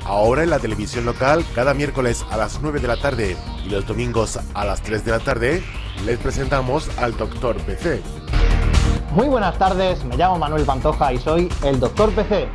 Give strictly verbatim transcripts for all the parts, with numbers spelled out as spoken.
Ahora en la televisión local, cada miércoles a las nueve de la tarde y los domingos a las tres de la tarde, les presentamos al Doctor P C. Muy buenas tardes, me llamo Manuel Pantoja y soy el Doctor P C.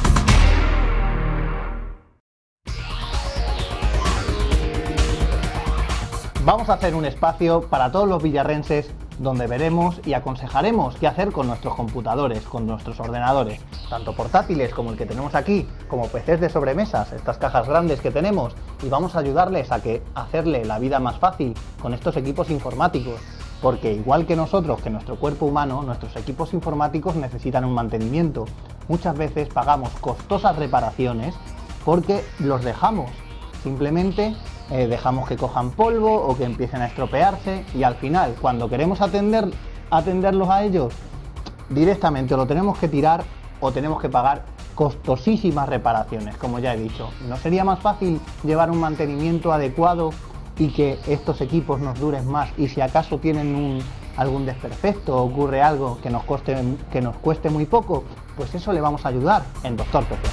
Vamos a hacer un espacio para todos los villarrenses donde veremos y aconsejaremos qué hacer con nuestros computadores, con nuestros ordenadores, tanto portátiles como el que tenemos aquí, como P Cs de sobremesas, estas cajas grandes que tenemos, y vamos a ayudarles a que hacerle la vida más fácil con estos equipos informáticos, porque igual que nosotros, que nuestro cuerpo humano, nuestros equipos informáticos necesitan un mantenimiento. Muchas veces pagamos costosas reparaciones porque los dejamos, simplemente Eh, dejamos que cojan polvo o que empiecen a estropearse, y al final, cuando queremos atender, atenderlos a ellos, directamente lo tenemos que tirar o tenemos que pagar costosísimas reparaciones, como ya he dicho. ¿No sería más fácil llevar un mantenimiento adecuado y que estos equipos nos duren más, y si acaso tienen un, algún desperfecto o ocurre algo que nos, coste, que nos cueste muy poco? Pues eso le vamos a ayudar en Doctor P C.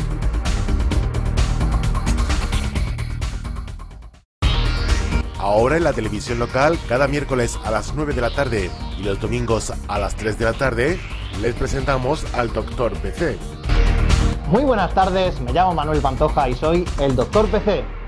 Ahora en la televisión local, cada miércoles a las nueve de la tarde y los domingos a las tres de la tarde, les presentamos al Doctor P C. Muy buenas tardes, me llamo Manuel Pantoja y soy el Doctor P C.